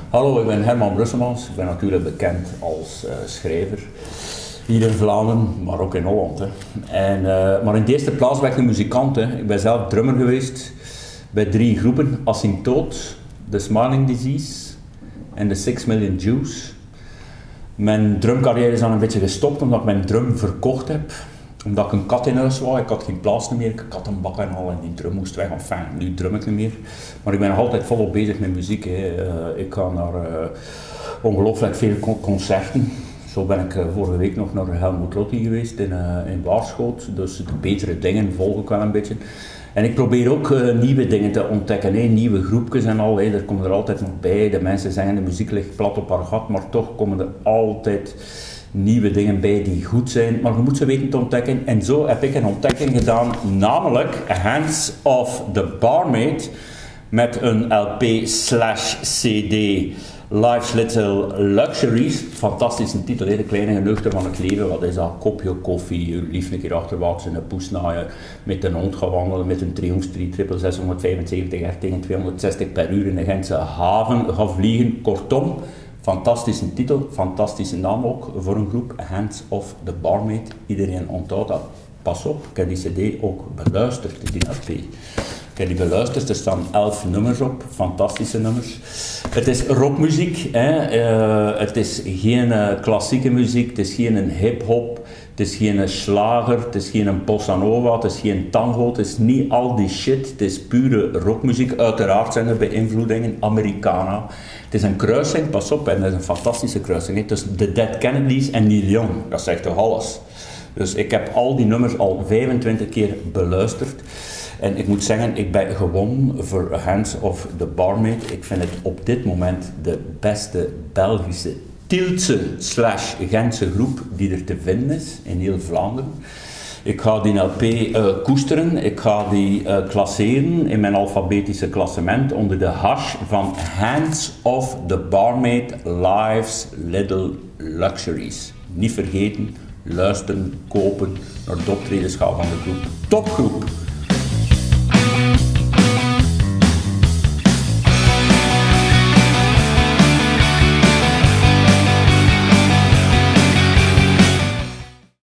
Hallo, ik ben Herman Brusselmans. Ik ben natuurlijk bekend als schrijver. Hier in Vlaanderen, maar ook in Holland. Hè. Maar in de eerste plaats ben ik een muzikant. Hè. Ik ben zelf drummer geweest bij 3 groepen. Asymptoot, The Smiling Disease en The 6 Million Jews. Mijn drumcarrière is dan een beetje gestopt omdat ik mijn drum verkocht heb. Omdat ik een kat in huis wou, ik had geen plaats meer, ik had een bak en al en die drum moest weg. Enfin, nu drum ik niet meer. Maar ik ben nog altijd volop bezig met muziek. Hè. Ik ga naar ongelooflijk veel concerten. Zo ben ik vorige week nog naar Helmut Lotti geweest in Waarschoot. Dus de betere dingen volg ik wel een beetje. En ik probeer ook nieuwe dingen te ontdekken, hè. Nieuwe groepjes en al, hè. Er komen er altijd nog bij. De mensen zeggen de muziek ligt plat op haar gat, maar toch komen er altijd nieuwe dingen bij die goed zijn, maar je moet ze weten te ontdekken. En zo heb ik een ontdekking gedaan, namelijk Hands of the Barmaid met een LP/CD, Life's Little Luxuries. Fantastische titel, de kleine geneugten van het leven. Wat is dat? Kopje koffie, lief een keer achterwaarts in een poesnaaien, met een hond gaan wandelen, met een Triumph Street 675 R tegen 260 per uur in de Gentse haven gaan vliegen. Kortom, fantastische titel, fantastische naam ook voor een groep, Hands of the Barmaid. Iedereen onthoudt dat. Pas op, ik heb die cd ook beluisterd, die LP. Ik heb die beluisterd, er staan 11 nummers op, fantastische nummers. Het is rockmuziek, hè. Het is geen klassieke muziek, het is geen hip-hop, het is geen slager, het is geen bossa nova, het is geen tango, het is niet al die shit, het is pure rockmuziek. Uiteraard zijn er beïnvloedingen, Americana. Het is een kruising, pas op, en dat is een fantastische kruising, hè, tussen de Dead Kennedys en Neil Young, dat zegt toch alles. Dus ik heb al die nummers al 25 keer beluisterd. En ik moet zeggen, ik ben gewonnen voor Hands of the Barmaid. Ik vind het op dit moment de beste Belgische Tieltse/Gentse groep die er te vinden is in heel Vlaanderen. Ik ga die LP koesteren, ik ga die klasseren in mijn alfabetische klassement onder de hash van Hands of the Barmaid, Life's Little Luxuries. Niet vergeten, luisteren, kopen naar de optredens gaan van de groep. Topgroep!